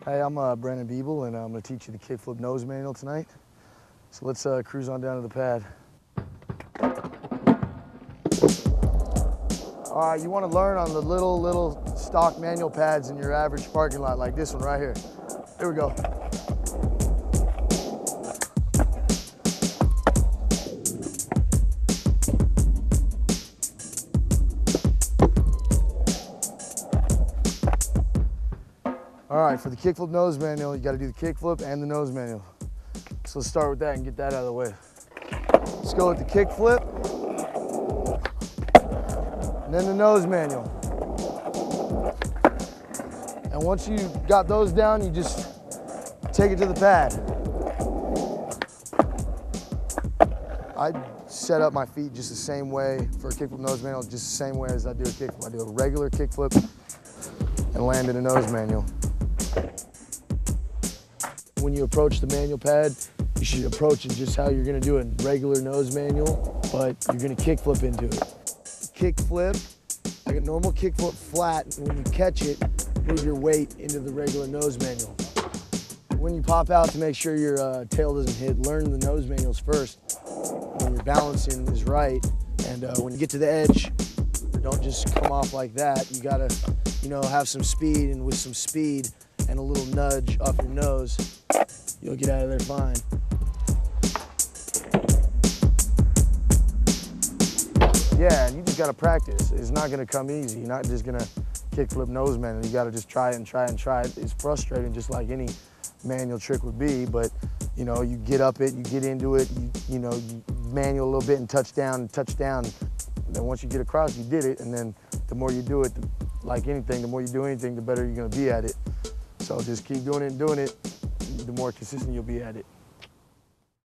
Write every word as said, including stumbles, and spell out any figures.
Hey, I'm uh, Brandon Biebel, and I'm going to teach you the kickflip nose manual tonight. So let's uh, cruise on down to the pad. All right, you want to learn on the little, little stock manual pads in your average parking lot, like this one right here. Here we go. All right, for the kickflip nose manual, you got to do the kickflip and the nose manual. So let's start with that and get that out of the way. Let's go with the kickflip, and then the nose manual. And once you got those down, you just take it to the pad. I set up my feet just the same way for a kickflip nose manual, just the same way as I do a kickflip. I do a regular kickflip and land in a nose manual. When you approach the manual pad, you should approach it just how you're gonna do a regular nose manual, but you're gonna kickflip into it. Kickflip, like a normal kickflip flat, and when you catch it, move your weight into the regular nose manual. When you pop out, to make sure your uh, tail doesn't hit, learn the nose manuals first. When your balancing is right, and uh, when you get to the edge, don't just come off like that. You gotta, you know, have some speed, and with some speed and a little nudge off your nose, you'll get out of there fine. Yeah, and you just gotta practice. It's not gonna come easy. You're not just gonna kickflip nose manual. You gotta just try it and try it and try it. It's frustrating, just like any manual trick would be, but you know, you get up it, you get into it, you, you know, you manual a little bit and touch down and touch down. And then once you get across, you did it, and then the more you do it, like anything, the more you do anything, the better you're gonna be at it. So just keep doing it and doing it, the more consistent you'll be at it.